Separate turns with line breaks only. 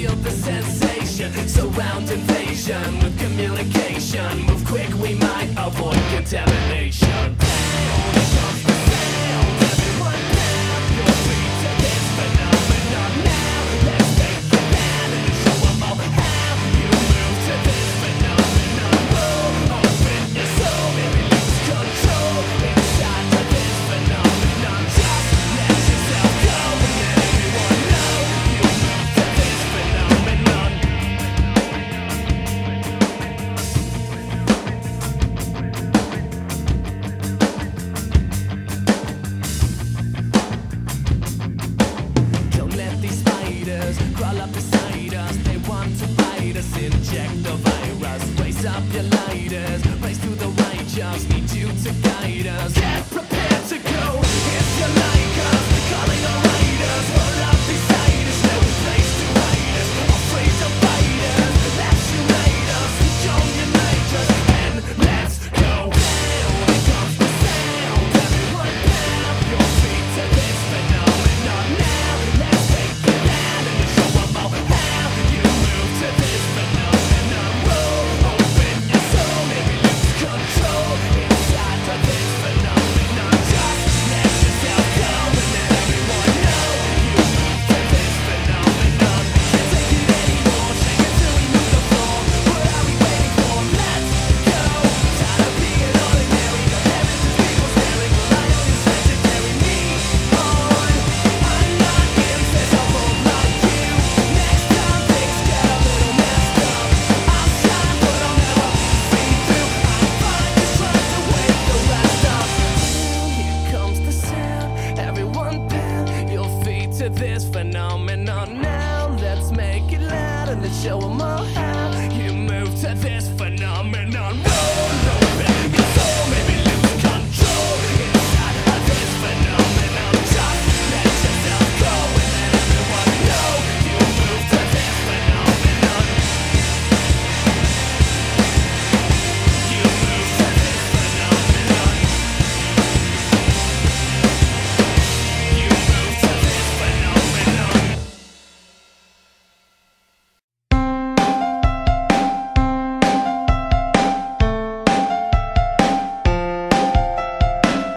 feel the sensation. Surround invasion with communication. Move quick, we might avoid contamination. Crawl up beside us, they want to bite us. Inject the virus, raise up your lighters. Race to the righteous, need you to guide us. Get prepared to go, if you like us. Calling all riders, roll up beside us. No place to hide us, afraid to fight us. Let's unite us, join unite us, and let's go. When it comes to sound, everyone pound your feet to this phenomenon now. Let's take it down and show them all how you move to this phenomenon. Roll, open your soul, maybe lose control inside of this phenomenon. Just let yourself go and let everyone know you move to this phenomenon. Can't take it anymore, shake it till we move the floor. What are we waiting for? Let's go. Tired of being ordinary, the heavens is people staring. Well, I know you're supposed to carry me on. I'm not invisible like you. Next time things get a little messed up, I'll shine, but I'll never see through. I'm fine, just trying to wake the rest up. Here comes the sound, everyone pound your feet to this phenomenon now. Let's make it loud and let's show 'em all